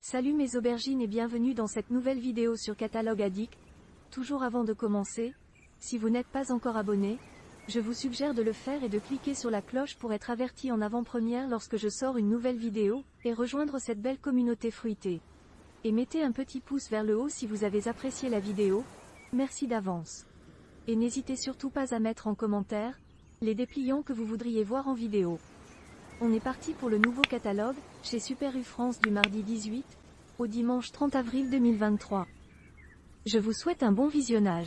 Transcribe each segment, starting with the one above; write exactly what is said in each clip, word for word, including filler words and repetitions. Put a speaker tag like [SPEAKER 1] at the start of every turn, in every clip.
[SPEAKER 1] Salut mes aubergines et bienvenue dans cette nouvelle vidéo sur Catalogue Addict. Toujours avant de commencer, si vous n'êtes pas encore abonné, je vous suggère de le faire et de cliquer sur la cloche pour être averti en avant-première lorsque je sors une nouvelle vidéo, et rejoindre cette belle communauté fruitée. Et mettez un petit pouce vers le haut si vous avez apprécié la vidéo, merci d'avance. Et n'hésitez surtout pas à mettre en commentaire les dépliants que vous voudriez voir en vidéo. On est parti pour le nouveau catalogue, chez Super U France du mardi dix-huit, au dimanche trente avril deux mille vingt-trois. Je vous souhaite un bon visionnage.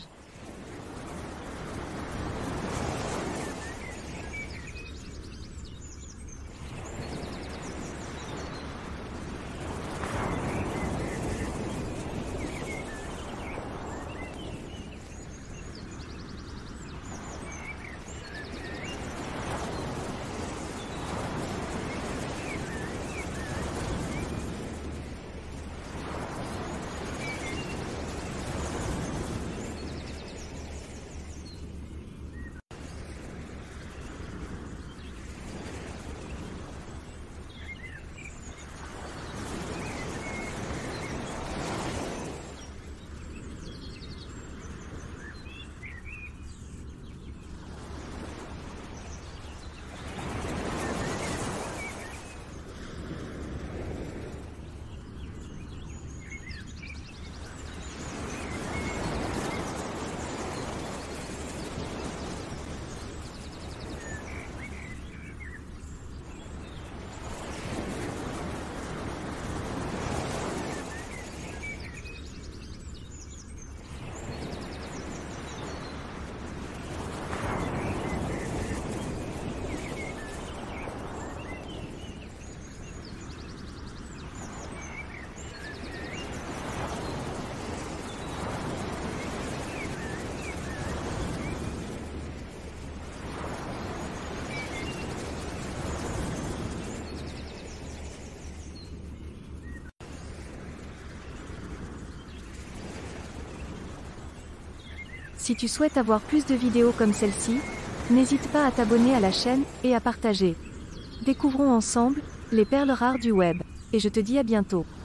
[SPEAKER 1] Si tu souhaites avoir plus de vidéos comme celle-ci, n'hésite pas à t'abonner à la chaîne, et à partager. Découvrons ensemble les perles rares du web. Et je te dis à bientôt.